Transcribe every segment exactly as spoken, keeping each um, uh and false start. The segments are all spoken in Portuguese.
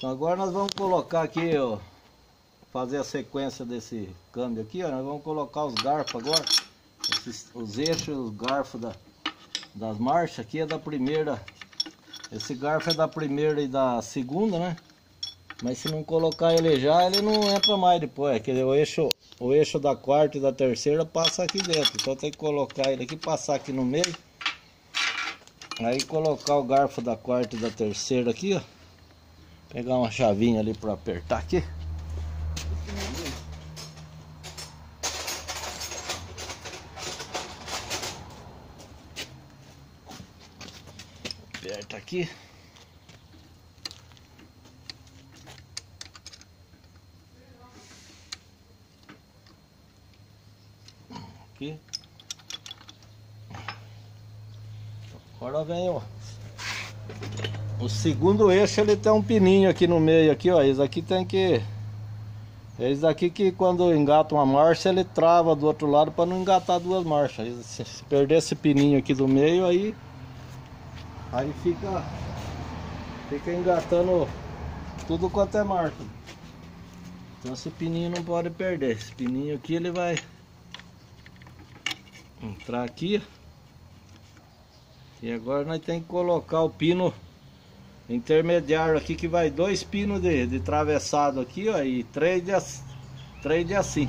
Então agora nós vamos colocar aqui, ó, fazer a sequência desse câmbio aqui, ó. Nós vamos colocar os garfos agora, esses, os eixos, os garfos da, das marchas. Aqui é da primeira, esse garfo é da primeira e da segunda, né? Mas se não colocar ele já, ele não entra mais depois. Quer dizer, o eixo, o eixo da quarta e da terceira passa aqui dentro. Então tem que colocar ele aqui, passar aqui no meio. Aí colocar o garfo da quarta e da terceira aqui, ó. Pegar uma chavinha ali para apertar aqui. Aperta aqui. Aqui. Agora vem, ó. O segundo eixo, ele tem um pininho aqui no meio aqui, ó. Esse aqui tem que... Esse aqui que quando engata uma marcha, ele trava do outro lado para não engatar duas marchas. Se perder esse pininho aqui do meio, aí aí fica fica engatando tudo quanto é marcha. Então esse pininho não pode perder. Esse pininho aqui, ele vai entrar aqui. E agora nós temos que colocar o pino intermediário aqui, que vai dois pinos de, de travessado aqui, ó, e três de, três de assim.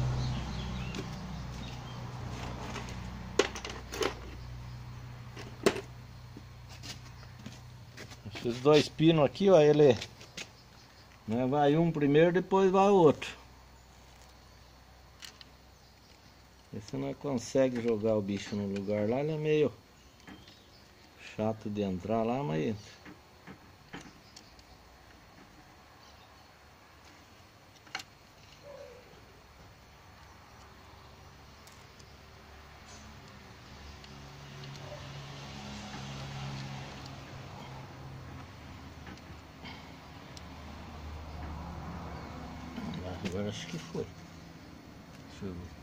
Esses dois pinos aqui, ó, ele, né, vai um primeiro, depois vai o outro. Você não consegue jogar o bicho no lugar lá, ele é meio chato de entrar lá, mas entra. Agora acho que foi. Deixa eu ver.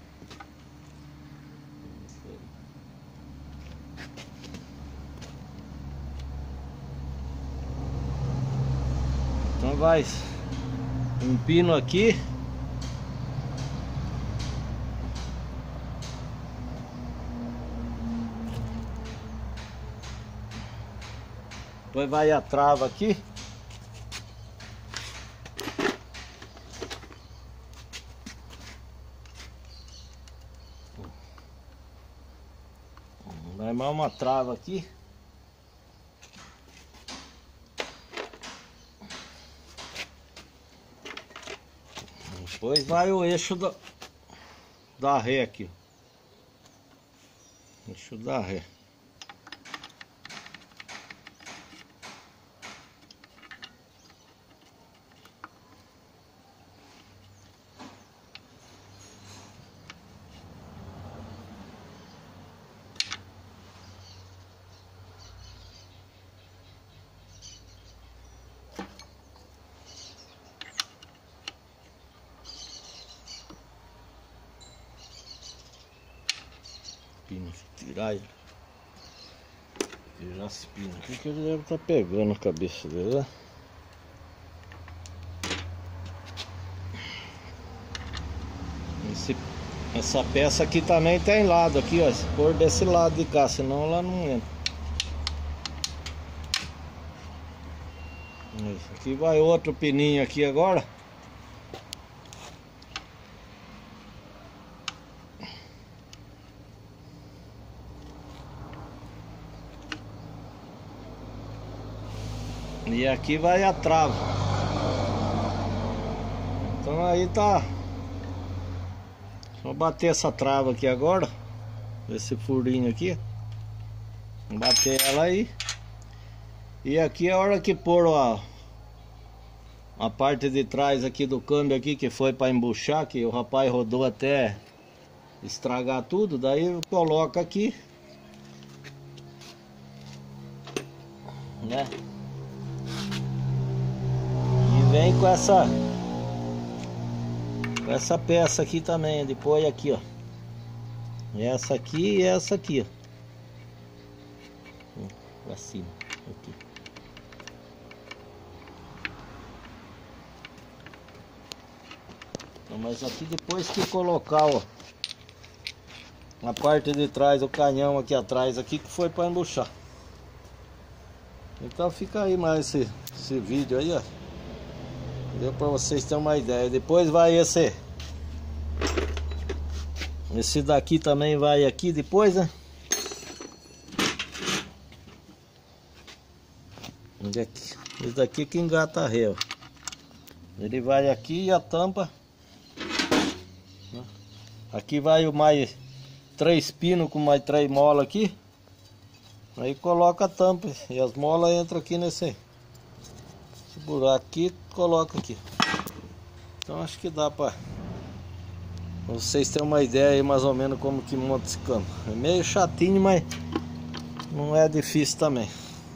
Então vai um pino aqui. Depois vai a trava aqui. Vai mais uma trava aqui. Depois vai o eixo da, da ré aqui. Eixo da ré. Pino, tirar ele. Tirar esse pino aqui que ele deve estar pegando a cabeça dele, né? Esse, essa peça aqui também tem lado aqui, ó. Se for desse lado de cá, senão lá não entra. Isso aqui vai outro pininho aqui agora. E aqui vai a trava. Então aí tá. Só bater essa trava aqui agora. Esse furinho aqui. Bater ela aí. E aqui é a hora que pôr ó, a parte de trás aqui do câmbio aqui, que foi para embuchar, que o rapaz rodou até estragar tudo. Daí coloca aqui, né? E vem com essa com essa peça aqui também. Depois aqui, ó, essa aqui e essa aqui, ó, pra cima aqui. Mas aqui depois que colocar, ó, a parte de trás, o canhão aqui atrás, aqui que foi para embuchar. Então fica aí mais esse, esse vídeo aí, ó. Deu para vocês terem uma ideia. Depois vai esse Esse daqui também vai aqui depois, né? Esse daqui que engata a ré, ó. Ele vai aqui e a tampa. Aqui vai o mais três pinos com mais três molas aqui. Aí coloca a tampa e as molas entram aqui nesse, esse buraco aqui, coloca aqui. Então acho que dá para vocês terem uma ideia aí mais ou menos como que monta esse cano. É meio chatinho, mas não é difícil também.